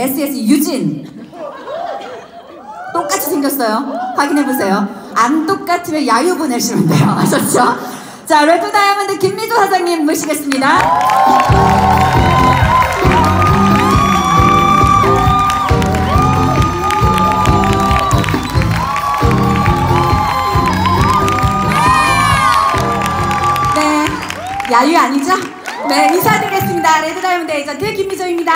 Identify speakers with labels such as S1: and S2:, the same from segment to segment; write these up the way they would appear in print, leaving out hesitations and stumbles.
S1: SS 유진. 똑같이 생겼어요. 확인해보세요. 안 똑같으면 야유 보내시면 돼요. 아셨죠? 자, 레드 다이아몬드 김미주 사장님 모시겠습니다. 야유 아니죠? 네, 인사드리겠습니다. 레드 다이아몬드 에이전트 김미조입니다.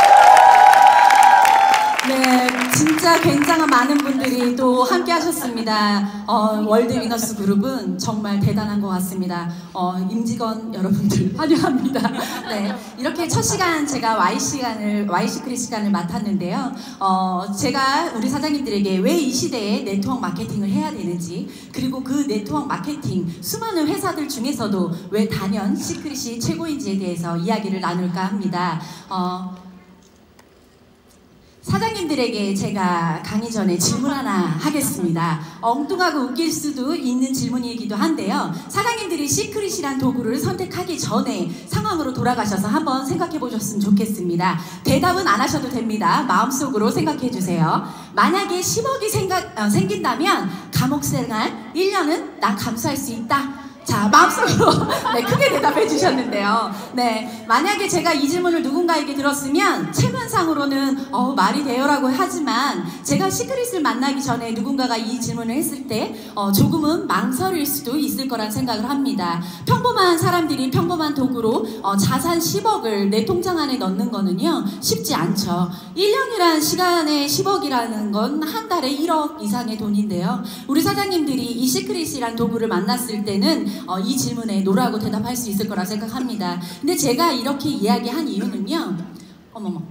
S1: 네, 진짜 굉장한 많은 분들이 또 함께 하셨습니다. 월드 위너스 그룹은 정말 대단한 것 같습니다. 임직원 여러분들 환영합니다. 네, 이렇게 첫 시간 제가 Y 시크릿 시간을 맡았는데요. 제가 우리 사장님들에게 왜 이 시대에 네트워크 마케팅을 해야 되는지, 그리고 그 네트워크 마케팅 수많은 회사들 중에서도 왜 단연 시크릿이 최고인지에 대해서 이야기를 나눌까 합니다. 사장님들에게 제가 강의 전에 질문 하나 하겠습니다. 엉뚱하고 웃길 수도 있는 질문이기도 한데요. 사장님들이 시크릿이란 도구를 선택하기 전에 상황으로 돌아가셔서 한번 생각해 보셨으면 좋겠습니다. 대답은 안 하셔도 됩니다. 마음속으로 생각해 주세요. 만약에 10억이 생긴다면 감옥생활 1년은 난 감수할 수 있다. 자, 마음속으로 네, 크게 대답해 주셨는데요. 네, 만약에 제가 이 질문을 누군가에게 들었으면 체면상으로는 말이 돼요라고 하지만 제가 시크릿을 만나기 전에 누군가가 이 질문을 했을 때 조금은 망설일 수도 있을 거란 생각을 합니다. 평범한 사람들이 평범한 도구로 자산 10억을 내 통장 안에 넣는 거는요 쉽지 않죠. 1년이란 시간에 10억이라는 건 한 달에 1억 이상의 돈인데요. 우리 사장님들이 이 시크릿이란 도구를 만났을 때는 이 질문에 노라고 대답할 수 있을 거라 생각합니다. 근데 제가 이렇게 이야기한 이유는요. 어머머.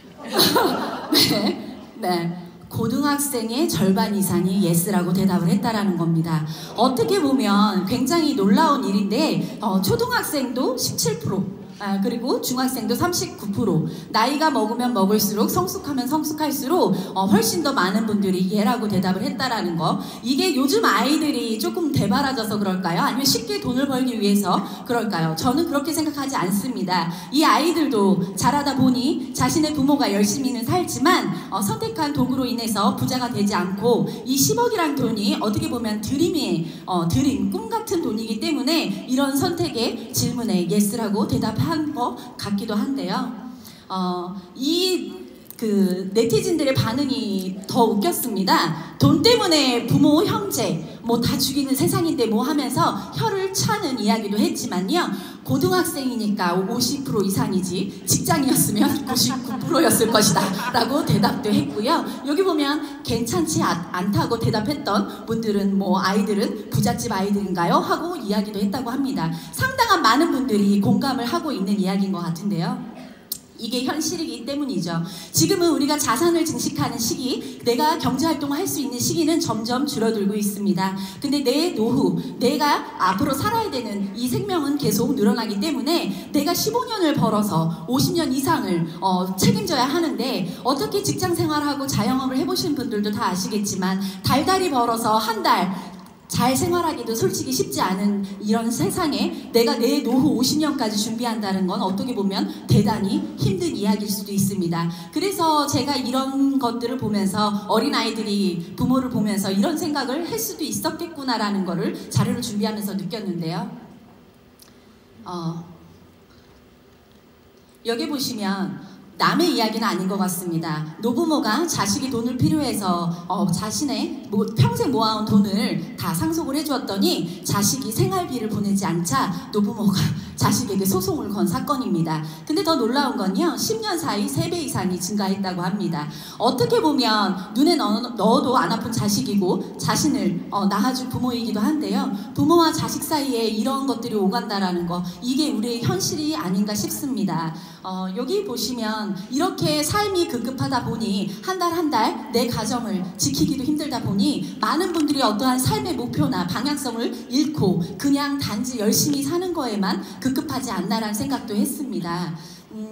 S1: 네. 고등학생의 절반 이상이 예스라고 대답을 했다라는 겁니다. 어떻게 보면 굉장히 놀라운 일인데 초등학생도 17%, 그리고 중학생도 39%, 나이가 먹으면 먹을수록 성숙하면 성숙할수록 훨씬 더 많은 분들이 예라고 대답을 했다라는 거. 이게 요즘 아이들이 조금 대바라져서 그럴까요? 아니면 쉽게 돈을 벌기 위해서 그럴까요? 저는 그렇게 생각하지 않습니다. 이 아이들도 자라다 보니 자신의 부모가 열심히는 살지만 선택한 도구로 인해서 부자가 되지 않고 이 10억이란 돈이 어떻게 보면 드림, 꿈 같은 돈이기 때문에 이런 선택의 질문에 예스라고 대답한 것 같기도 한데요. 네티즌들의 반응이 더 웃겼습니다. 돈 때문에 부모, 형제 뭐 다 죽이는 세상인데 뭐 하면서 혀를 차는 이야기도 했지만요. 고등학생이니까 50% 이상이지 직장이었으면 99%였을 것이다 라고 대답도 했고요. 여기 보면 괜찮지 않다고 대답했던 분들은 뭐 아이들은 부잣집 아이들인가요? 하고 이야기도 했다고 합니다. 상당한 많은 분들이 공감을 하고 있는 이야기인 것 같은데요. 이게 현실이기 때문이죠. 지금은 우리가 자산을 증식하는 시기, 내가 경제활동을 할 수 있는 시기는 점점 줄어들고 있습니다. 근데 내 노후, 내가 앞으로 살아야 되는 이 생명은 계속 늘어나기 때문에 내가 15년을 벌어서 50년 이상을 책임져야 하는데, 어떻게 직장생활하고 자영업을 해보신 분들도 다 아시겠지만 달달이 벌어서 한 달 잘 생활하기도 솔직히 쉽지 않은 이런 세상에 내가 내 노후 50년까지 준비한다는 건 어떻게 보면 대단히 힘든 이야기일 수도 있습니다. 그래서 제가 이런 것들을 보면서 어린아이들이 부모를 보면서 이런 생각을 할 수도 있었겠구나라는 거를 자료를 준비하면서 느꼈는데요. 여기 보시면 남의 이야기는 아닌 것 같습니다. 노부모가 자식이 돈을 필요해서 자신의 평생 모아온 돈을 다 상속을 해주었더니 자식이 생활비를 보내지 않자 노부모가 자식에게 소송을 건 사건입니다. 근데 더 놀라운 건요, 10년 사이 3배 이상이 증가했다고 합니다. 어떻게 보면 눈에 넣어도 안 아픈 자식이고 자신을 낳아준 부모이기도 한데요. 부모와 자식 사이에 이런 것들이 오간다라는 거, 이게 우리의 현실이 아닌가 싶습니다. 여기 보시면 이렇게 삶이 급급하다 보니 한 달 한 달 내 가정을 지키기도 힘들다 보니 많은 분들이 어떠한 삶의 목표나 방향성을 잃고 그냥 단지 열심히 사는 거에만 급급하지 않나라는 생각도 했습니다.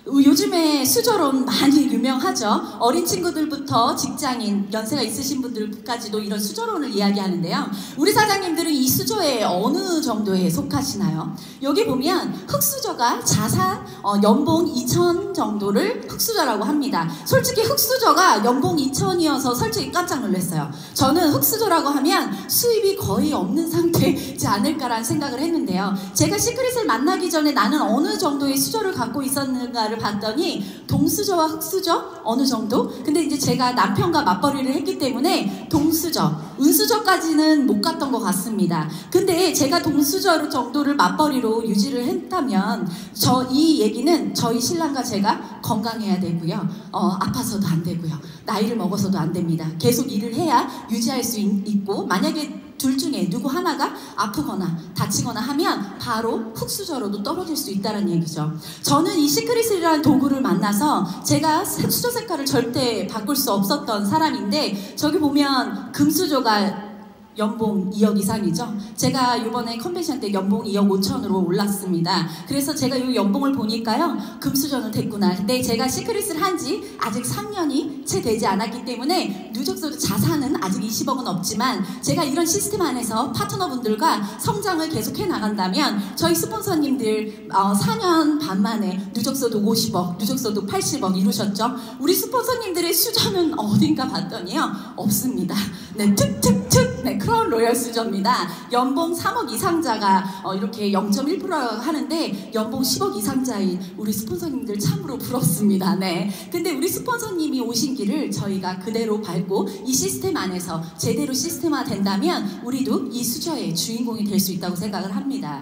S1: 요즘에 수저론 많이 유명하죠. 어린 친구들부터 직장인, 연세가 있으신 분들까지도 이런 수저론을 이야기하는데요. 우리 사장님들은 이 수저에 어느 정도에 속하시나요? 여기 보면 흑수저가 자산 연봉 2천 정도를 흑수저라고 합니다. 솔직히 흑수저가 연봉 2천이어서 솔직히 깜짝 놀랐어요. 저는 흑수저라고 하면 수입이 거의 없는 상태지 않을까라는 생각을 했는데요. 제가 시크릿을 만나기 전에 나는 어느 정도의 수저를 갖고 있었는가를 봤더니 동수저와 흑수저 어느 정도? 근데 이제 제가 남편과 맞벌이를 했기 때문에 동수저, 은수저까지는 못 갔던 것 같습니다. 근데 제가 동수저 정도를 맞벌이로 유지를 했다면 이 얘기는 저희 신랑과 제가 건강해야 되고요. 아파서도 안 되고요. 나이를 먹어서도 안 됩니다. 계속 일을 해야 유지할 수 있고 만약에 둘 중에 누구 하나가 아프거나 다치거나 하면 바로 흑수저로도 떨어질 수 있다는 얘기죠. 저는 이 시크릿이라는 도구를 만나서 제가 수저 색깔을 절대 바꿀 수 없었던 사람인데 저기 보면 금수저가 연봉 2억 이상이죠. 제가 이번에 컨벤션 때 연봉 2억 5천으로 올랐습니다. 그래서 제가 이 연봉을 보니까요. 금수저는 됐구나. 근데 제가 시크릿을 한 지 아직 3년이 채 되지 않았기 때문에 누적적으로 자산은 아직 20억은 없지만 제가 이런 시스템 안에서 파트너분들과 성장을 계속해 나간다면 저희 스폰서님들 4년 반 만에 누적소득 50억, 누적소득 80억 이루셨죠. 우리 스폰서님들의 수저는 어딘가 봤더니요. 없습니다. 네, 툭툭툭. 네, 크라운 로열 수저입니다. 연봉 3억 이상자가 이렇게 0.1%라고 하는데 연봉 10억 이상자인 우리 스폰서님들 참으로 부럽습니다. 네. 근데 우리 스폰서님이 오신 길을 저희가 그대로 밟고 이 시스템 안에서 제대로 시스템화 된다면 우리도 이 수저의 주인공이 될 수 있다고 생각을 합니다.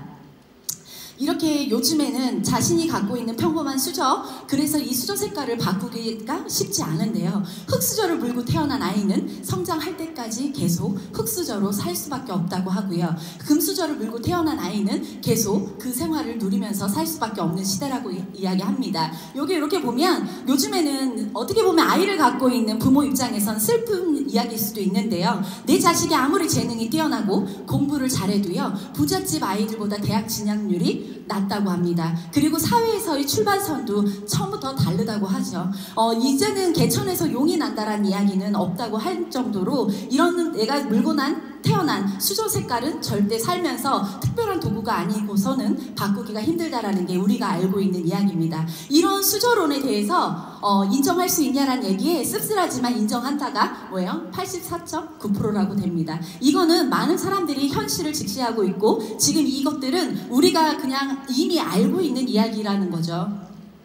S1: 이렇게 요즘에는 자신이 갖고 있는 평범한 수저, 그래서 이 수저 색깔을 바꾸기가 쉽지 않은데요. 흑수저를 물고 태어난 아이는 성장할 때까지 계속 흑수저로 살 수밖에 없다고 하고요. 금수저를 물고 태어난 아이는 계속 그 생활을 누리면서 살 수밖에 없는 시대라고 이야기합니다. 여기 이렇게 보면 요즘에는 어떻게 보면 아이를 갖고 있는 부모 입장에선 슬픈 이야기일 수도 있는데요. 내 자식이 아무리 재능이 뛰어나고 공부를 잘해도요. 부잣집 아이들보다 대학 진학률이 낮다고 합니다. 그리고 사회에서의 출발선도 처음부터 다르다고 하죠. 이제는 개천에서 용이 난다라는 이야기는 없다고 할 정도로 이런 내가 물고 태어난 수저 색깔은 절대 살면서 특별한 도구가 아니고서는 바꾸기가 힘들다라는 게 우리가 알고 있는 이야기입니다. 이런 수저론에 대해서 인정할 수 있냐라는 얘기에 씁쓸하지만 인정한다가 뭐예요? 84.9%라고 됩니다. 이거는 많은 사람들이 현실을 직시하고 있고 지금 이것들은 우리가 그냥 이미 알고 있는 이야기라는 거죠.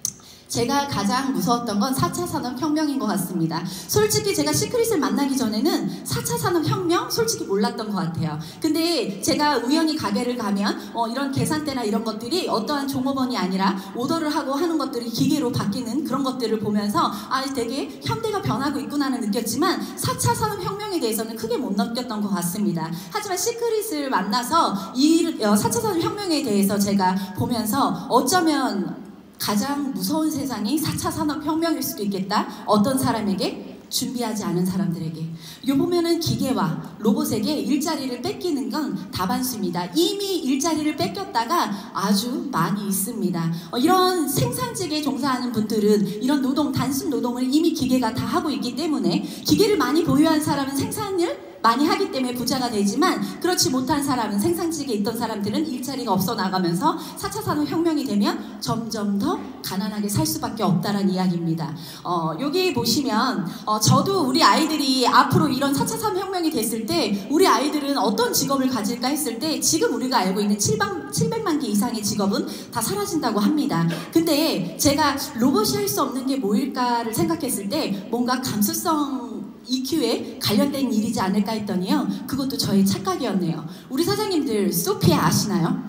S1: 제가 가장 무서웠던 건 4차 산업혁명인 것 같습니다. 솔직히 제가 시크릿을 만나기 전에는 4차 산업혁명? 솔직히 몰랐던 것 같아요. 근데 제가 우연히 가게를 가면 이런 계산대나 이런 것들이 어떠한 종업원이 아니라 오더를 하고 하는 것들이 기계로 바뀌는 그런 것들을 보면서 되게 현대가 변하고 있구나는 느꼈지만 4차 산업혁명에 대해서는 크게 못 느꼈던 것 같습니다. 하지만 시크릿을 만나서 이 4차 산업혁명에 대해서 제가 보면서 어쩌면 가장 무서운 세상이 4차 산업혁명일 수도 있겠다. 어떤 사람에게? 준비하지 않은 사람들에게. 요 보면은 기계와 로봇에게 일자리를 뺏기는 건 다반수입니다. 이미 일자리를 뺏겼다가 아주 많이 있습니다. 이런 생산직에 종사하는 분들은 이런 노동, 단순 노동을 이미 기계가 다 하고 있기 때문에 기계를 많이 보유한 사람은 생산을 많이 하기 때문에 부자가 되지만 그렇지 못한 사람은 생산직에 있던 사람들은 일자리가 없어 나가면서 4차 산업혁명이 되면 점점 더 가난하게 살 수밖에 없다라는 이야기입니다. 여기 보시면 저도 우리 아이들이 앞으로 이런 4차 산업혁명이 됐을 때 우리 아이들은 어떤 직업을 가질까 했을 때 지금 우리가 알고 있는 700만 개 이상의 직업은 다 사라진다고 합니다. 근데 제가 로봇이 할 수 없는 게 뭐일까를 생각했을 때 뭔가 감수성 EQ에 관련된 일이지 않을까 했더니요. 그것도 저의 착각이었네요. 우리 사장님들 소피아 아시나요?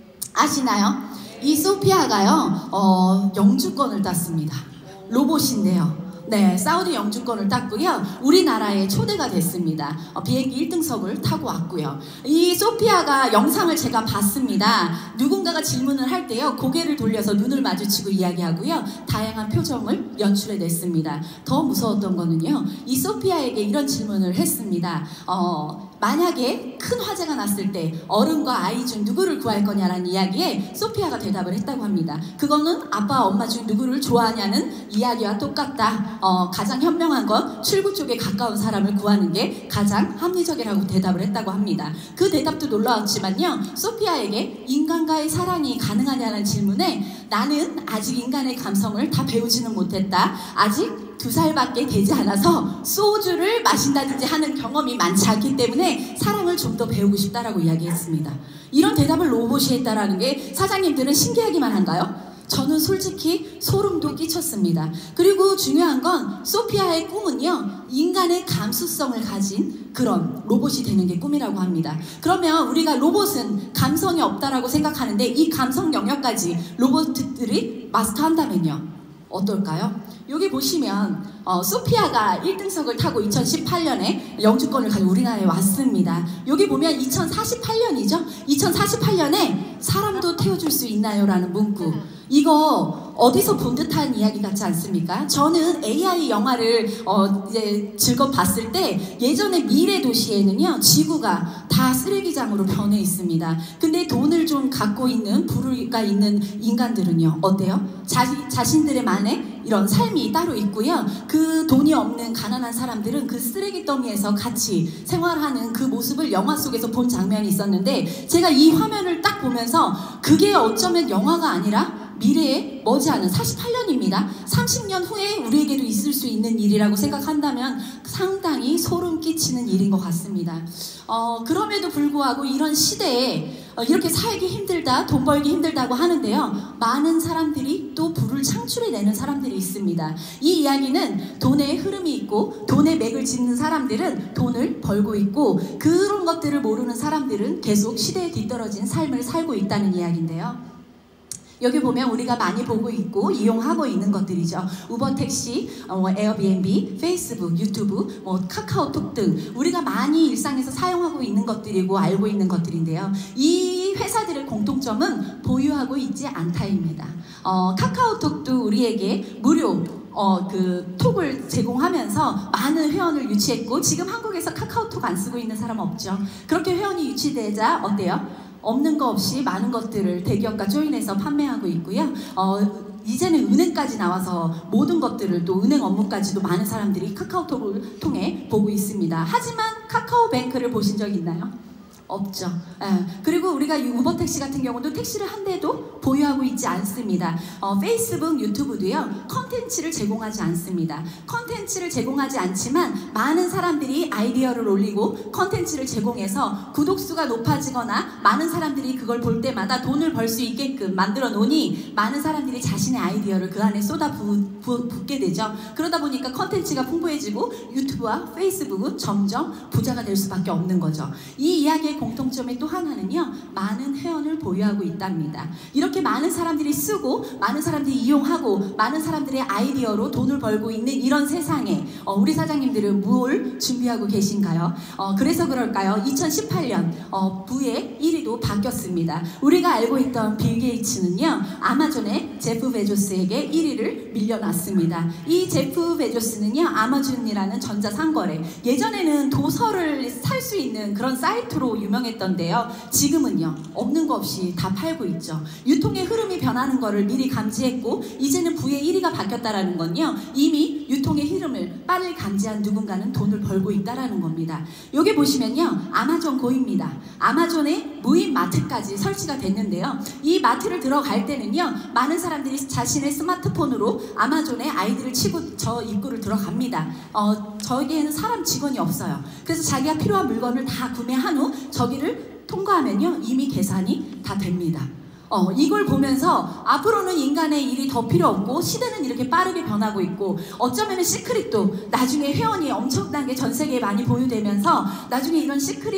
S1: 아시나요? 이 소피아가요. 영주권을 땄습니다. 로봇인데요. 네, 사우디 영주권을 땄고요. 우리나라에 초대가 됐습니다. 비행기 1등석을 타고 왔고요. 이 소피아가 영상을 제가 봤습니다. 누군가가 질문을 할 때요. 고개를 돌려서 눈을 마주치고 이야기하고요. 다양한 표정을 연출해냈습니다. 더 무서웠던 거는요. 이 소피아에게 이런 질문을 했습니다. 만약에 큰 화재가 났을 때 어른과 아이 중 누구를 구할 거냐라는 이야기에 소피아가 대답을 했다고 합니다. 그거는 아빠, 엄마 중 누구를 좋아하냐는 이야기와 똑같다. 가장 현명한 건 출구 쪽에 가까운 사람을 구하는 게 가장 합리적이라고 대답을 했다고 합니다. 그 대답도 놀라웠지만요. 소피아에게 인간과의 사랑이 가능하냐는 질문에 나는 아직 인간의 감성을 다 배우지는 못했다. 아직 2살밖에 되지 않아서 소주를 마신다든지 하는 경험이 많지 않기 때문에 사랑을 좀 더 배우고 싶다라고 이야기했습니다. 이런 대답을 로봇이 했다라는 게 사장님들은 신기하기만 한가요? 저는 솔직히 소름도 끼쳤습니다. 그리고 중요한 건 소피아의 꿈은요, 인간의 감수성을 가진 그런 로봇이 되는 게 꿈이라고 합니다. 그러면 우리가 로봇은 감성이 없다라고 생각하는데 이 감성 영역까지 로봇들이 마스터한다면요, 어떨까요? 여기 보시면 소피아가 1등석을 타고 2018년에 영주권을 가지고 우리나라에 왔습니다. 여기 보면 2048년이죠? 2048년에 사람도 태워줄 수 있나요? 라는 문구. 이거 어디서 본 듯한 이야기 같지 않습니까? 저는 AI 영화를 이제 즐겁 봤을 때 예전에 미래 도시에는요, 지구가 다 쓰레기장으로 변해 있습니다. 근데 돈을 좀 갖고 있는 부류가 있는 인간들은요, 어때요? 자신들의만의 이런 삶이 따로 있고요. 그 돈이 없는 가난한 사람들은 그 쓰레기 더미에서 같이 생활하는 그 모습을 영화 속에서 본 장면이 있었는데, 제가 이 화면을 딱 보면서 그게 어쩌면 영화가 아니라 미래에 머지않은 48년입니다. 30년 후에 우리에게도 있을 수 있는 일이라고 생각한다면 상당히 소름 끼치는 일인 것 같습니다. 그럼에도 불구하고 이런 시대에 이렇게 살기 힘들다, 돈 벌기 힘들다고 하는데요, 많은 사람들이 또 부를 창출해내는 사람들이 있습니다. 이 이야기는 돈의 흐름이 있고 돈의 맥을 짚는 사람들은 돈을 벌고 있고, 그런 것들을 모르는 사람들은 계속 시대에 뒤떨어진 삶을 살고 있다는 이야기인데요. 여기 보면 우리가 많이 보고 있고 이용하고 있는 것들이죠. 우버 택시, 에어비앤비, 페이스북, 유튜브, 카카오톡 등 우리가 많이 일상에서 사용하고 있는 것들이고 알고 있는 것들인데요. 이 회사들의 공통점은 보유하고 있지 않다입니다. 카카오톡도 우리에게 무료 그 톡을 제공하면서 많은 회원을 유치했고, 지금 한국에서 카카오톡 안 쓰고 있는 사람 없죠. 그렇게 회원이 유치되자 어때요? 없는 거 없이 많은 것들을 대기업과 조인해서 판매하고 있고요. 이제는 은행까지 나와서 모든 것들을, 또 은행 업무까지도 많은 사람들이 카카오톡을 통해 보고 있습니다. 하지만 카카오뱅크를 보신 적 있나요? 없죠. 그리고 우리가 이 우버 택시 같은 경우도 택시를 한 대도 보유하고 있지 않습니다. 페이스북, 유튜브도요, 컨텐츠를 제공하지 않습니다. 컨텐츠를 제공하지 않지만 많은 사람들이 아이디어를 올리고 컨텐츠를 제공해서 구독수가 높아지거나 많은 사람들이 그걸 볼 때마다 돈을 벌 수 있게끔 만들어 놓으니 많은 사람들이 자신의 아이디어를 그 안에 쏟아붓게 되죠. 그러다 보니까 컨텐츠가 풍부해지고 유튜브와 페이스북은 점점 부자가 될 수밖에 없는 거죠. 이 이야기의 공통점의 또 하나는요, 많은 회원을 보유하고 있답니다. 이렇게 많은 사람들이 쓰고 많은 사람들이 이용하고 많은 사람들의 아이디어로 돈을 벌고 있는 이런 세상에 우리 사장님들은 뭘 준비하고 계신가요? 그래서 그럴까요? 2018년 부의 1위도 바뀌었습니다. 우리가 알고 있던 빌 게이츠는요, 아마존의 제프 베조스에게 1위를 밀려났습니다. 이 제프 베조스는요, 아마존이라는 전자상거래, 예전에는 도서를 살 수 있는 그런 사이트로 유명했던데요, 지금은요, 없는 거 없이 다 팔고 있죠. 유통의 흐름이 변하는 거를 미리 감지했고, 이제는 부의 1위가 바뀌었다라는 건요, 이미 유통의 흐름을 빠르게 감지한 누군가는 돈을 벌고 있다라는 겁니다. 여기 보시면요, 아마존 고입니다. 아마존의 무인 마트까지 설치가 됐는데요, 이 마트를 들어갈 때는요, 많은 사람들이 자신의 스마트폰으로 아마존에 아이디를 치고 저 입구를 들어갑니다. 저기에는 사람 직원이 없어요. 그래서 자기가 필요한 물건을 다 구매한 후 저기를 통과하면요, 이미 계산이 다 됩니다. 이걸 보면서 앞으로는 인간의 일이 더 필요 없고 시대는 이렇게 빠르게 변하고 있고, 어쩌면 시크릿도 나중에 회원이 엄청나게 전 세계에 많이 보유되면서 나중에 이런 시크릿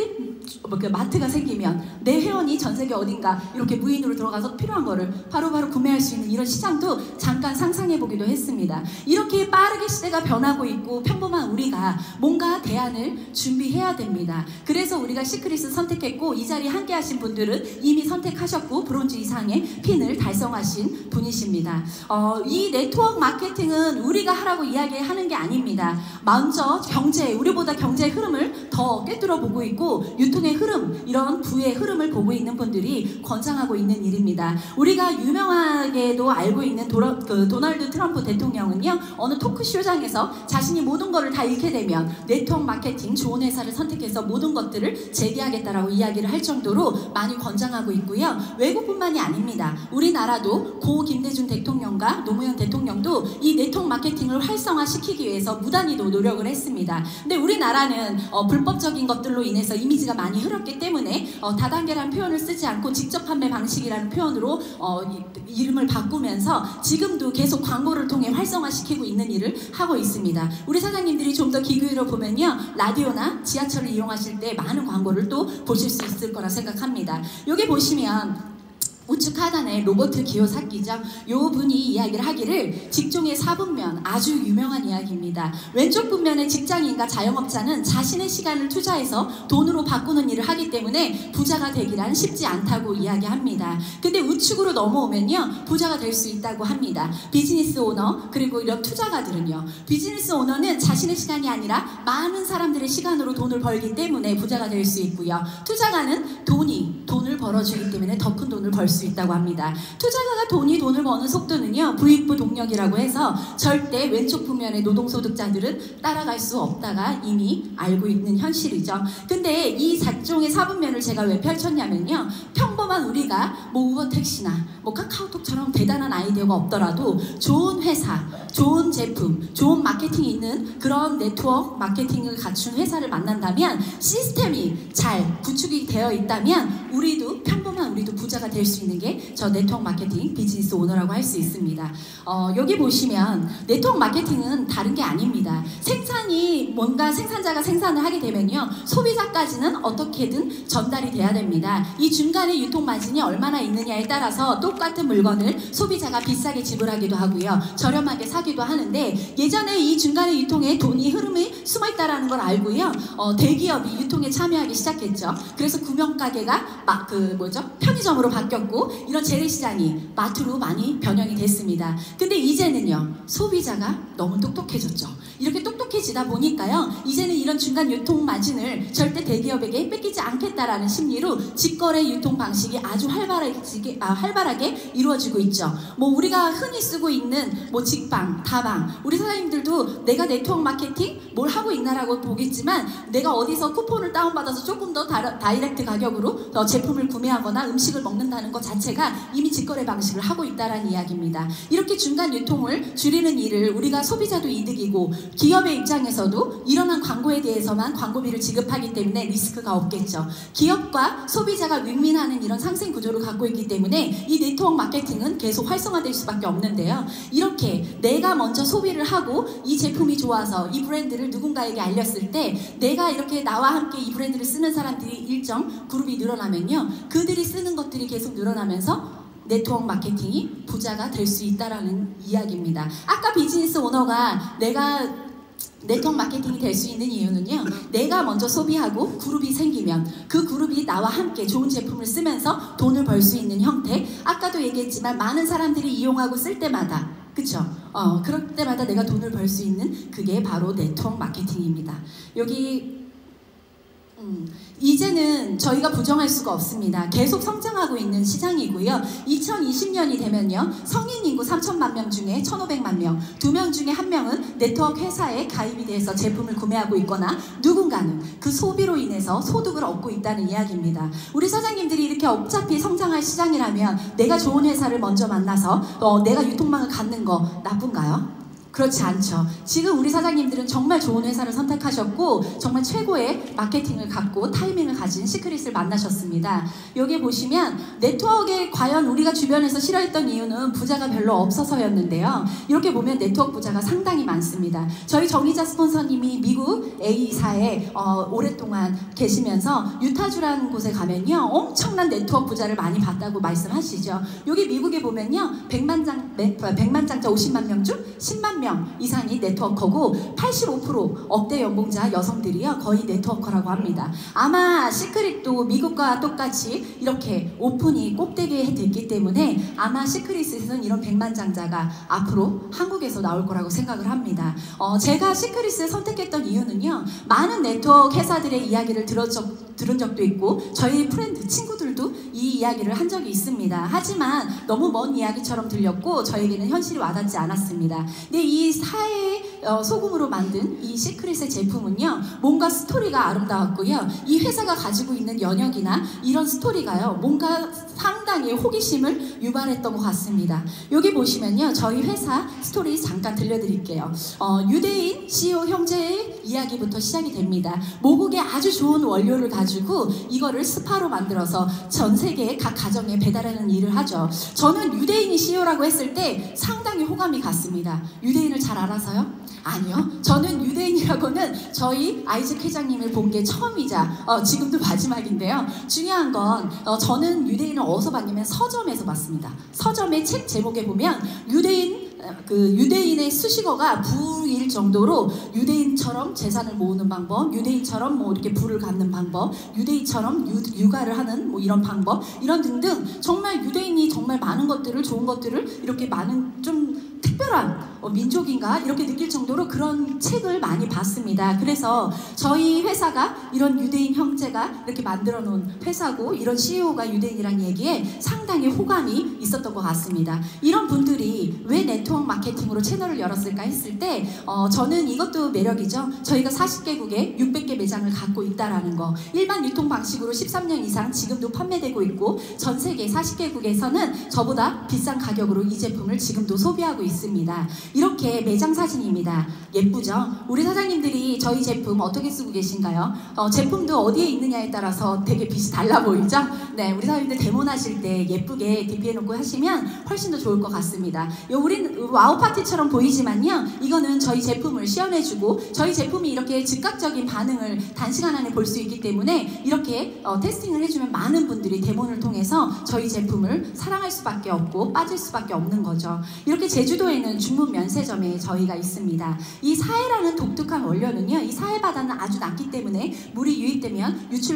S1: 그 마트가 생기면 내 회원이 전 세계 어딘가 이렇게 무인으로 들어가서 필요한 거를 바로바로 구매할 수 있는 이런 시장도 잠깐 상상해 보기도 했습니다. 이렇게 빠르게 시대가 변하고 있고 평범한 우리가 뭔가 대안을 준비해야 됩니다. 그래서 우리가 시크릿을 선택했고 이 자리에 함께 하신 분들은 이미 선택하셨고 브론즈 이상의 핀을 달성하신 분이십니다. 이 네트워크 마케팅은 우리가 하라고 이야기하는 게 아닙니다. 먼저 우리보다 경제의 흐름을 더 꿰뚫어 보고 있고 유통의 흐름, 이런 부의 흐름을 보고 있는 분들이 권장하고 있는 일입니다. 우리가 유명하게도 알고 있는 도널드 트럼프 대통령은요, 어느 토크쇼장에서 자신이 모든 것을 다 잃게 되면 네트워크 마케팅 좋은 회사를 선택해서 모든 것들을 재개하겠다라고 이야기를 할 정도로 많이 권장하고 있고요. 외국뿐만이 아닙니다. 우리나라도 고 김대중 대통령과 노무현 대통령도 이 네트워크 마케팅을 활성화시키기 위해서 무단히도 노력을 했습니다. 근데 우리나라는 불법적인 것들로 인해서 이미지가 많이 흐렸기 때문에 다단계라는 표현을 쓰지 않고 직접 판매 방식이라는 표현으로 이름을 바꾸면서 지금도 계속 광고를 통해 활성화시키고 있는 일을 하고 있습니다. 우리 사장님들이 좀 더 귀 기울여 보면요, 라디오나 지하철을 이용하실 때 많은 광고를 또 보실 수 있을 거라 생각합니다. 여기 보시면 우측 하단에 로버트 기요사키죠. 요 분이 이야기를 하기를 직종의 4분면, 아주 유명한 이야기입니다. 왼쪽 분면의 직장인과 자영업자는 자신의 시간을 투자해서 돈으로 바꾸는 일을 하기 때문에 부자가 되기란 쉽지 않다고 이야기합니다. 근데 우측으로 넘어오면요, 부자가 될 수 있다고 합니다. 비즈니스 오너, 그리고 이런 투자가들은요, 비즈니스 오너는 자신의 시간이 아니라 많은 사람들의 시간으로 돈을 벌기 때문에 부자가 될 수 있고요. 투자가는 돈을 벌어주기 때문에 더 큰 돈을 벌 수 있다고 합니다. 투자가가 돈을 버는 속도는요, 부익부 동력이라고 해서 절대 왼쪽 분면의 노동소득자들은 따라갈 수 없다가 이미 알고 있는 현실이죠. 근데 이 작종의 4분면을 제가 왜 펼쳤냐면요, 평범한 우리가 뭐 우버택시나 뭐 카카오톡처럼 대단한 아이디어가 없더라도 좋은 회사, 좋은 제품, 좋은 마케팅이 있는 그런 네트워크 마케팅을 갖춘 회사를 만난다면, 시스템이 잘 구축이 되어 있다면 평범한 우리도 부자가 될 수 있는 게 저 네트워크 마케팅 비즈니스 오너라고 할 수 있습니다. 여기 보시면 네트워크 마케팅은 다른 게 아닙니다. 뭔가 생산자가 생산을 하게 되면요, 소비자까지는 어떻게든 전달이 돼야 됩니다. 이 중간에 유통 마진이 얼마나 있느냐에 따라서 똑같은 물건을 소비자가 비싸게 지불하기도 하고요, 저렴하게 사기도 하는데, 예전에 이 중간에 유통에 돈이 흐름이 숨어있다는 걸 알고요, 대기업이 유통에 참여하기 시작했죠. 그래서 구명가게가 편의점으로 바뀌었고, 이런 재래시장이 마트로 많이 변형이 됐습니다. 근데 이제는요, 소비자가 너무 똑똑해졌죠. 이렇게 똑똑해지다 보니까요, 이제는 이런 중간 유통 마진을 절대 대기업에게 뺏기지 않겠다라는 심리로 직거래 유통 방식이 아주 활발하게 이루어지고 있죠. 우리가 흔히 쓰고 있는 직방, 다방, 우리 사장님들도 내가 네트워크 마케팅 뭘 하고 있나라고 보겠지만, 내가 어디서 쿠폰을 다운받아서 조금 더 다이렉트 가격으로 제품을 구매하거나 음식을 먹는다는 것 자체가 이미 직거래 방식을 하고 있다는 이야기입니다. 이렇게 중간 유통을 줄이는 일을 우리가 소비자도 이득이고, 기업의 입장에서도 일어난 광고에 대해서만 광고비를 지급하기 때문에 리스크가 없겠죠. 기업과 소비자가 윈윈하는 이런 상생 구조를 갖고 있기 때문에 이 네트워크 마케팅은 계속 활성화될 수밖에 없는데요. 이렇게 내가 먼저 소비를 하고 이 제품이 좋아서 이 브랜드를 누군가에게 알렸을 때, 내가 이렇게 나와 함께 이 브랜드를 쓰는 사람들이 일정 그룹이 늘어나면요, 그들이 쓰는 것들이 계속 늘어나면서 네트워크 마케팅이 부자가 될 수 있다라는 이야기입니다. 아까 비즈니스 오너가 내가 네트워크 마케팅이 될 수 있는 이유는요, 내가 먼저 소비하고 그룹이 생기면 그 그룹이 나와 함께 좋은 제품을 쓰면서 돈을 벌 수 있는 형태, 아까도 얘기했지만 많은 사람들이 이용하고 쓸 때마다, 그쵸? 그럴 때마다 내가 돈을 벌 수 있는 그게 바로 네트워크 마케팅입니다. 여기 이제는 저희가 부정할 수가 없습니다. 계속 성장하고 있는 시장이고요. 2020년이 되면요, 성인 인구 3천만 명 중에 1,500만 명, 2명 중에 1명은 네트워크 회사에 가입이 돼서 제품을 구매하고 있거나 누군가는 그 소비로 인해서 소득을 얻고 있다는 이야기입니다. 우리 사장님들이 이렇게 어차피 성장할 시장이라면 내가 좋은 회사를 먼저 만나서 내가 유통망을 갖는 거 나쁜가요? 그렇지 않죠. 지금 우리 사장님들은 정말 좋은 회사를 선택하셨고 정말 최고의 마케팅을 갖고 타이밍을 가진 시크릿을 만나셨습니다. 여기 보시면 네트워크에 과연 우리가 주변에서 싫어했던 이유는 부자가 별로 없어서였는데요. 이렇게 보면 네트워크 부자가 상당히 많습니다. 저희 정의자 스폰서님이 미국 A사에 오랫동안 계시면서 유타주라는 곳에 가면요 엄청난 네트워크 부자를 많이 봤다고 말씀하시죠. 여기 미국에 보면요 100만장자 50만 명 중 10만 명 이상이 네트워커고 85% 억대 연봉자 여성들이요 거의 네트워커라고 합니다. 아마 시크릿도 미국과 똑같이 이렇게 오픈이 꼭대기에 됐기 때문에 아마 시크릿에서는 이런 100만장자가 앞으로 한국에서 나올 거라고 생각을 합니다. 제가 시크릿을 선택했던 이유는요 많은 네트워크 회사들의 이야기를 들은 적도 있고 저희 프렌드 친구들도 이 이야기를 한 적이 있습니다. 하지만 너무 먼 이야기처럼 들렸고 저에게는 현실이 와닿지 않았습니다. 근데 이 사회의 소금으로 만든 이 시크릿의 제품은요 뭔가 스토리가 아름다웠고요 이 회사가 가지고 있는 연역이나 이런 스토리가요 뭔가 상당히 호기심을 유발했던 것 같습니다. 여기 보시면요 저희 회사 스토리 잠깐 들려드릴게요. 유대인 CEO 형제의 이야기부터 시작이 됩니다. 모국의 아주 좋은 원료를 가지고 이거를 스파로 만들어서 전 세계 각 가정에 배달하는 일을 하죠. 저는 유대인이 CEO라고 했을 때 상당히 호감이 갔습니다. 유대인을 잘 알아서요? 아니요. 저는 유대인이라고는 저희 아이잭 회장님을 본 게 처음이자 지금도 마지막인데요. 중요한 건 저는 유대인을 어디서 봤냐면 서점에서 봤습니다. 서점의 책 제목에 보면 유대인의 수식어가 부일 정도로 유대인처럼 재산을 모으는 방법, 유대인처럼 뭐 이렇게 부를 갖는 방법, 유대인처럼 육아를 하는 뭐 이런 방법, 이런 등등 정말 유대인이 정말 많은 것들을 좋은 것들을 이렇게 많은 좀 특별한 민족인가 이렇게 느낄 정도로 그런 책을 많이 봤습니다. 그래서 저희 회사가 이런 유대인 형제가 이렇게 만들어 놓은 회사고 이런 CEO가 유대인이라는 얘기에 상당히 호감이 있었던 것 같습니다. 이런 분들이 왜 네트워크 마케팅으로 채널을 열었을까 했을 때 저는 이것도 매력이죠. 저희가 40개국에 600개 매장을 갖고 있다라는 거. 일반 유통 방식으로 13년 이상 지금도 판매되고 있고 전 세계 40개국에서는 저보다 비싼 가격으로 이 제품을 지금도 소비하고 있습니다. 이렇게 매장 사진입니다. 예쁘죠? 우리 사장님들이 저희 제품 어떻게 쓰고 계신가요? 제품도 어디에 있느냐에 따라서 되게 빛이 달라 보이죠? 네, 우리 사장님들 데모하실 때 예쁘게 DP해놓고 하시면 훨씬 더 좋을 것 같습니다. 우린 와우 파티처럼 보이지만요, 이거는 저희 제품을 시연해주고 저희 제품이 이렇게 즉각적인 반응을 단시간 안에 볼 수 있기 때문에 이렇게 테스팅을 해주면 많은 분들이 데모를 통해서 저희 제품을 사랑할 수밖에 없고 빠질 수밖에 없는 거죠. 이렇게 제주도에는 중문 면세점에 저희가 있습니다. 이 사해라는 독특한 원료는요, 이 사해 바다는 아주 낮기 때문에 물이 유입되면 유출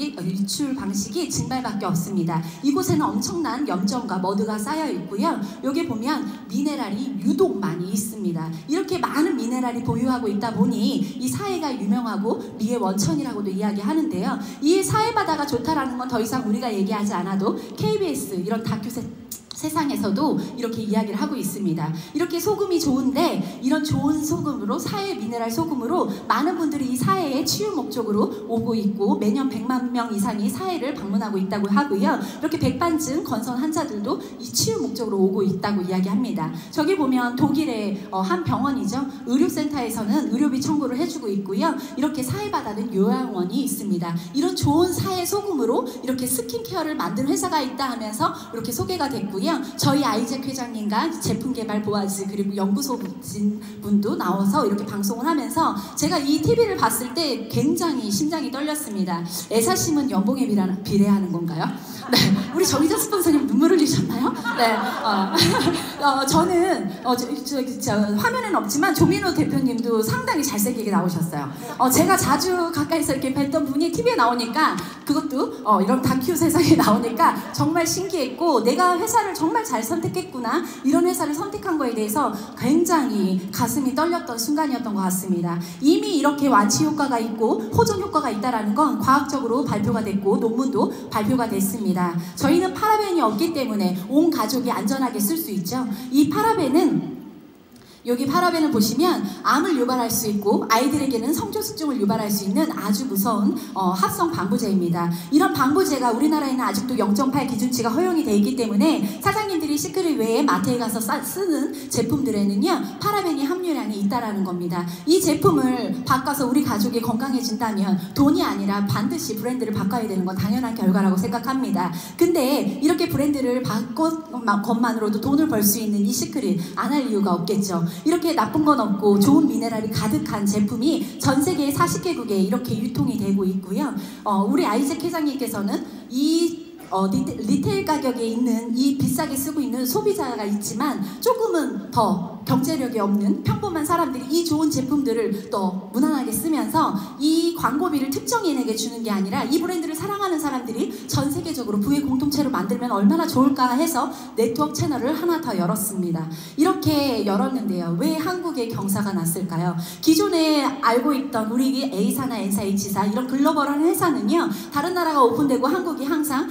S1: 방식이 증발밖에 없습니다. 이곳에는 엄청난 염전과 머드가 쌓여 있고요. 여기 보면 미네랄이 유독 많이 있습니다. 이렇게 많은 미네랄이 보유하고 있다 보니 이 사해가 유명하고 미의 원천이라고도 이야기하는데요. 이 사해 바다가 좋다라는 건 더 이상 우리가 얘기하지 않아도 KBS 이런 다큐 세상에서도 이렇게 이야기를 하고 있습니다. 이렇게 소금이 좋은데 이런 좋은 소금으로 사해 미네랄 소금으로 많은 분들이 이 사해의 치유 목적으로 오고 있고 매년 100만 명 이상이 사해를 방문하고 있다고 하고요. 이렇게 백반증 건선 환자들도 이 치유 목적으로 오고 있다고 이야기합니다. 저기 보면 독일의 한 병원이죠. 의료센터에서는 의료비 청구를 해주고 있고요. 이렇게 사해바다는 요양원이 있습니다. 이런 좋은 사해 소금으로 이렇게 스킨케어를 만든 회사가 있다 하면서 이렇게 소개가 됐고요. 저희 아이잭 회장님과 제품개발 보아즈 그리고 연구소 분도 나와서 이렇게 방송을 하면서 제가 이 TV를 봤을 때 굉장히 심장이 떨렸습니다. 애사심은 연봉에 비례하는 건가요? 네, 우리 정의자 스폰서님 눈물 흘리셨나요? 네, 저는 화면에는 없지만 조민호 대표님도 상당히 잘생기게 나오셨어요. 제가 자주 가까이서 이렇게 뵀던 분이 TV에 나오니까 그것도 이런 다큐 세상에 나오니까 정말 신기했고 내가 회사를 정말 잘 선택했구나 이런 회사를 선택한 거에 대해서 굉장히 가슴이 떨렸던 순간이었던 것 같습니다. 이미 이렇게 완치 효과가 있고 호전 효과가 있다는 건 과학적으로 발표가 됐고 논문도 발표가 됐습니다. 저희는 파라벤이 없기 때문에 온 가족이 안전하게 쓸 수 있죠. 이 파라벤은 여기 파라벤을 보시면 암을 유발할 수 있고 아이들에게는 성조숙증을 유발할 수 있는 아주 무서운 합성 방부제입니다. 이런 방부제가 우리나라에는 아직도 0.8 기준치가 허용이 되어 있기 때문에 사장님들이 시크릿 외에 마트에 가서 쓰는 제품들에는요 파라벤이 함유량이 있다라는 겁니다. 이 제품을 바꿔서 우리 가족이 건강해진다면 돈이 아니라 반드시 브랜드를 바꿔야 되는 건 당연한 결과라고 생각합니다. 근데 이렇게 브랜드를 바꾼 것만으로도 돈을 벌 수 있는 이 시크릿 안 할 이유가 없겠죠. 이렇게 나쁜 건 없고 좋은 미네랄이 가득한 제품이 전 세계 40개국에 이렇게 유통이 되고 있고요. 우리 아이잭 회장님께서는 이 리테일 가격에 있는 이 비싸게 쓰고 있는 소비자가 있지만 조금은 더 경제력이 없는 평범한 사람들이 이 좋은 제품들을 또 무난하게 쓰면서 이 광고비를 특정인에게 주는 게 아니라 이 브랜드를 사랑하는 사람들이 전 세계적으로 부의 공동체로 만들면 얼마나 좋을까 해서 네트워크 채널을 하나 더 열었습니다. 이렇게 열었는데요. 왜 한국에 경사가 났을까요? 기존에 알고 있던 우리 A사나 N사, H사 이런 글로벌한 회사는요. 다른 나라가 오픈되고 한국이 항상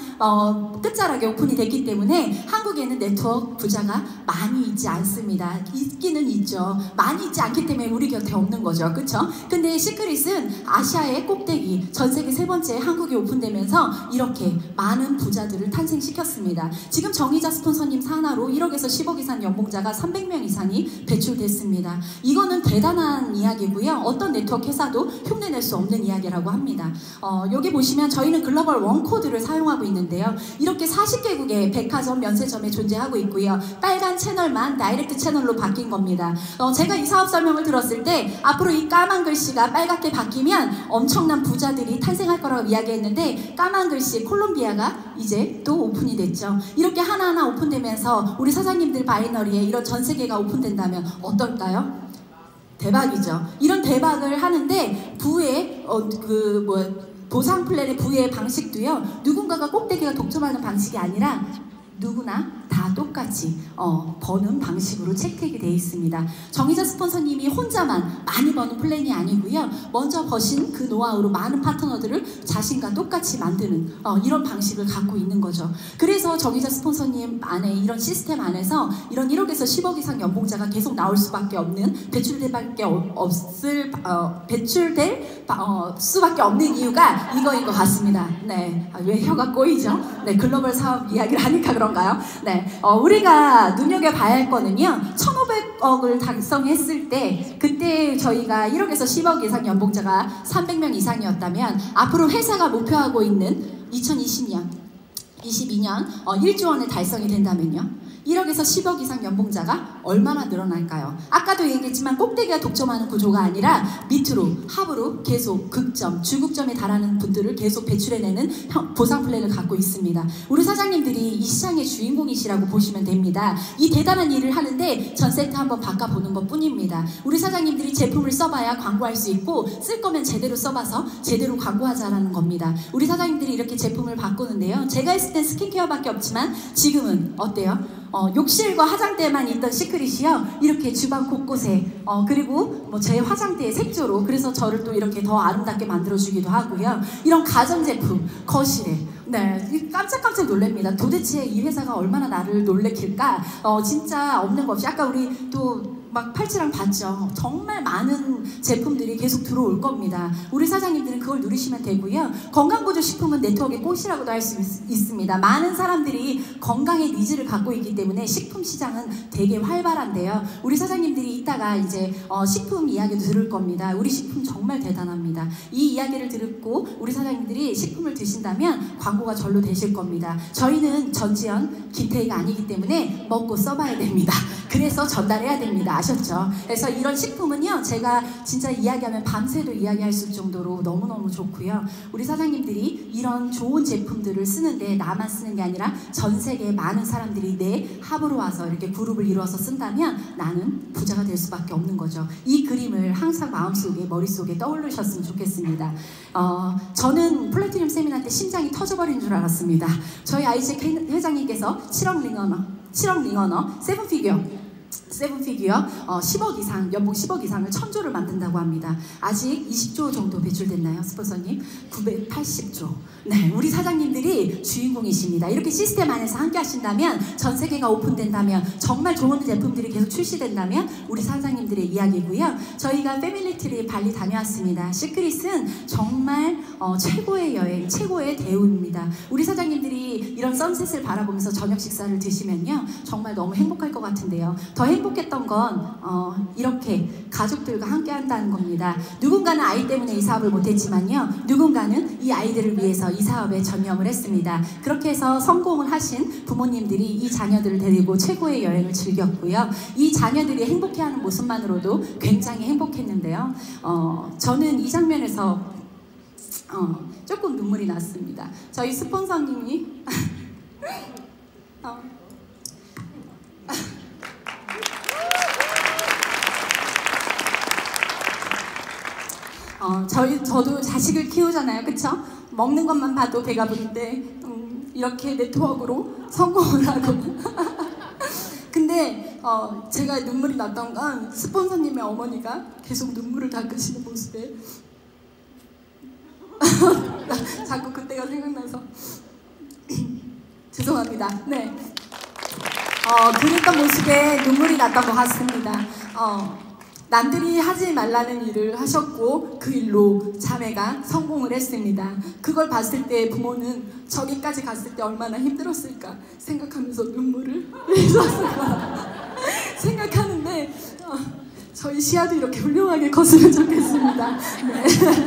S1: 끝자락에 오픈이 됐기 때문에 한국에는 네트워크 부자가 많이 있지 않습니다. 있기는 있죠. 많이 있지 않기 때문에 우리 곁에 없는 거죠. 그쵸? 근데 시크릿은 아시아의 꼭대기, 전 세계 세 번째 한국에 오픈되면서 이렇게 많은 부자들을 탄생시켰습니다. 지금 정의자 스폰서님 하나로 1억에서 10억 이상 연봉자가 300명 이상이 배출됐습니다. 이거는 대단한 이야기고요. 어떤 네트워크 회사도 흉내낼 수 없는 이야기라고 합니다. 여기 보시면 저희는 글로벌 원코드를 사용하고 있는데요. 이렇게 40개국의 백화점, 면세점에 존재하고 있고요. 빨간 채널만 다이렉트 채널로 바뀐 겁니다. 제가 이 사업 설명을 들었을 때 앞으로 이 까만 글씨가 빨갛게 바뀌면 엄청난 부자들이 탄생할 거라고 이야기했는데 까만 글씨 콜롬비아가 이제 또 오픈이 됐죠. 이렇게 하나하나 오픈되면서 우리 사장님들 바이너리에 이런 전 세계가 오픈된다면 어떨까요? 대박이죠. 이런 대박을 하는데 부의 보상 플랜의 부의 방식도요. 누군가가 꼭대기가 독점하는 방식이 아니라 누구나 다 똑같이 버는 방식으로 채택이 되어 있습니다. 정의자 스폰서님이 혼자만 많이 버는 플랜이 아니고요. 먼저 버신 그 노하우로 많은 파트너들을 자신과 똑같이 만드는 이런 방식을 갖고 있는 거죠. 그래서 정의자 스폰서님 안에 이런 시스템 안에서 이런 1억에서 10억 이상 연봉자가 계속 나올 수밖에 없는 배출될 수밖에 없는 이유가 이거인 것 같습니다. 네, 왜 혀가 꼬이죠? 네, 글로벌 사업 이야기를 하니까 그런가요? 네, 우리가 눈여겨봐야 할 거는요. 1,500억을 달성했을 때 그때 저희가 1억에서 10억 이상 연봉자가 300명 이상이었다면 앞으로 회사가 목표하고 있는 2022년 1조 원을 달성이 된다면요. 1억에서 10억 이상 연봉자가 얼마나 늘어날까요? 아까도 얘기했지만 꼭대기가 독점하는 구조가 아니라 밑으로 합으로 계속 극점, 주극점에 달하는 분들을 계속 배출해내는 보상 플랜을 갖고 있습니다. 우리 사장님들이 이 시장의 주인공이시라고 보시면 됩니다. 이 대단한 일을 하는데 전 세트 한번 바꿔보는 것 뿐입니다. 우리 사장님들이 제품을 써봐야 광고할 수 있고 쓸 거면 제대로 써봐서 제대로 광고하자라는 겁니다. 우리 사장님들이 이렇게 제품을 바꾸는데요. 제가 했을 땐 스킨케어밖에 없지만 지금은 어때요? 욕실과 화장대에만 있던 시크릿이요. 이렇게 주방 곳곳에 그리고 제 화장대의 색조로 그래서 저를 또 이렇게 더 아름답게 만들어주기도 하고요. 이런 가전제품 거실에 네, 깜짝깜짝 놀랍니다. 도대체 이 회사가 얼마나 나를 놀래킬까? 진짜 없는 것 없이 아까 우리 또 막 팔찌랑 봤죠. 정말 많은 제품들이 계속 들어올 겁니다. 우리 사장님들은 그걸 누리시면 되고요. 건강보조식품은 네트워크의 꽃이라고도 할 수 있습니다. 많은 사람들이 건강의 니즈를 갖고 있기 때문에 식품 시장은 되게 활발한데요. 우리 사장님들이 이따가 이제 식품 이야기도 들을 겁니다. 우리 식품 정말 대단합니다. 이 이야기를 듣고 우리 사장님들이 식품을 드신다면 광고가 절로 되실 겁니다. 저희는 전지현, 김태희가 아니기 때문에 먹고 써봐야 됩니다. 그래서 전달해야 됩니다. 아셨죠? 그래서 이런 식품은요, 제가 진짜 이야기하면 밤새도 이야기할 수 정도로 너무너무 좋고요. 우리 사장님들이 이런 좋은 제품들을 쓰는데 나만 쓰는 게 아니라 전 세계의 많은 사람들이 내 합으로 와서 이렇게 그룹을 이루어서 쓴다면 나는 부자가 될 수밖에 없는 거죠. 이 그림을 항상 마음속에, 머릿속에 떠올리셨으면 좋겠습니다. 저는 플래티늄 세미나 때 심장이 터져버린 줄 알았습니다. 저희 아이잭 회장님께서 7억 링어너, 세븐피겨 세븐피규어 10억 이상, 연봉 10억 이상을 1000조를 만든다고 합니다. 아직 20조 정도 배출됐나요, 스폰서님? 980조. 네, 우리 사장님들이 주인공이십니다. 이렇게 시스템 안에서 함께 하신다면, 전 세계가 오픈된다면, 정말 좋은 제품들이 계속 출시된다면 우리 사장님들의 이야기고요. 저희가 패밀리트리 발리 다녀왔습니다. 시크릿은 정말 최고의 여행, 최고의 대우입니다. 우리 사장님들이 이런 선셋을 바라보면서 저녁 식사를 드시면요, 정말 너무 행복할 것 같은데요. 더 행복했던 건 이렇게 가족들과 함께 한다는 겁니다. 누군가는 아이 때문에 이 사업을 못했지만요, 누군가는 이 아이들을 위해서 이 사업에 전념을 했습니다. 그렇게 해서 성공을 하신 부모님들이 이 자녀들을 데리고 최고의 여행을 즐겼고요. 이 자녀들이 행복해하는 모습만으로도 굉장히 행복했는데요. 저는 이 장면에서 조금 눈물이 났습니다. 저희 스폰서님이 저도 자식을 키우잖아요, 그쵸? 먹는 것만 봐도 배가 부른데 이렇게 네트워크로 성공을 하고 근데 제가 눈물이 났던 건 스폰서님의 어머니가 계속 눈물을 닦으시는 모습에 자꾸 그때가 생각나서 죄송합니다. 네, 그랬던 모습에 눈물이 났던 것 같습니다. 남들이 하지 말라는 일을 하셨고 그 일로 자매가 성공을 했습니다. 그걸 봤을 때 부모는 저기까지 갔을 때 얼마나 힘들었을까 생각하면서 눈물을 흘렸을까 생각하는데 저희 시야도 이렇게 훌륭하게 컸으면 좋겠습니다. 네.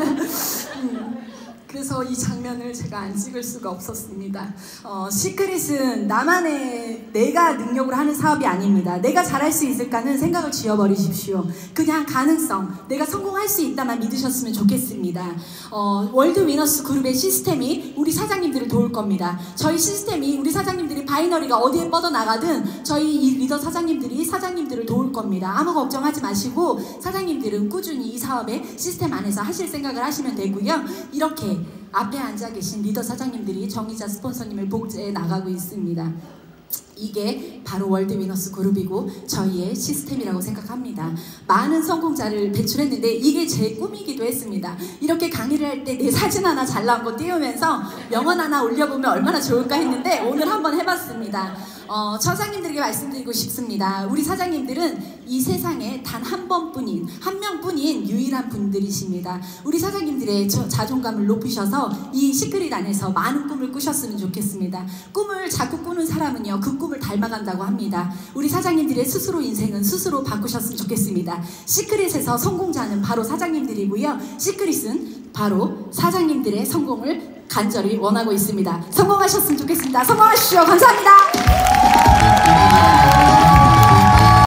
S1: 그래서 이 장면을 제가 안 찍을 수가 없었습니다. 시크릿은 나만의 내가 능력으로 하는 사업이 아닙니다. 내가 잘할 수 있을까는 생각을 지워버리십시오. 그냥 가능성, 내가 성공할 수 있다만 믿으셨으면 좋겠습니다. 월드 위너스 그룹의 시스템이 우리 사장님들을 도울 겁니다. 저희 시스템이 우리 사장님들이 바이너리가 어디에 뻗어나가든 저희 이 리더 사장님들이 사장님들을 도울 겁니다. 아무 걱정하지 마시고 사장님들은 꾸준히 이 사업의 시스템 안에서 하실 생각을 하시면 되고요. 이렇게 앞에 앉아 계신 리더 사장님들이 정의자 스폰서님을 복제해 나가고 있습니다. 이게 바로 월드 위너스 그룹이고 저희의 시스템이라고 생각합니다. 많은 성공자를 배출했는데 이게 제 꿈이기도 했습니다. 이렇게 강의를 할 때 내 사진 하나 잘 나온 거 띄우면서 명언 하나 올려보면 얼마나 좋을까 했는데 오늘 한번 해봤습니다. 처장님들에게 말씀드리고 싶습니다. 우리 사장님들은 이 세상에 단 한 번뿐인, 한 명뿐인 유일한 분들이십니다. 우리 사장님들의 자존감을 높이셔서 이 시크릿 안에서 많은 꿈을 꾸셨으면 좋겠습니다. 꿈을 자꾸 꾸는 사람은요, 그 꿈을 닮아간다고 합니다. 우리 사장님들의 스스로 인생은 스스로 바꾸셨으면 좋겠습니다. 시크릿에서 성공자는 바로 사장님들이고요. 시크릿은 바로 사장님들의 성공을 간절히 원하고 있습니다. 성공하셨으면 좋겠습니다. 성공하십시오. 감사합니다.